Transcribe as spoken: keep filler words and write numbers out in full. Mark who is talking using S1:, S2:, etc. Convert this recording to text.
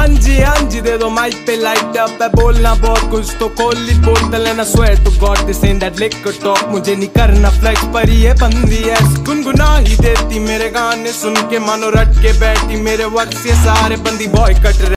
S1: हाँ जी हाँ जी दे दो माइक पे लाइट अप है, बोलना बहुत कुछ तो कोली बोलते लेना, swear to God this and that liquor talk, मुझे नहीं करना फ्लेक्स पर ये बंदी है गुनगुना ही देती मेरे गाने सुन के, मानो रट के बैठी मेरे वक्त ये सारे बंदी बॉय कट रहे।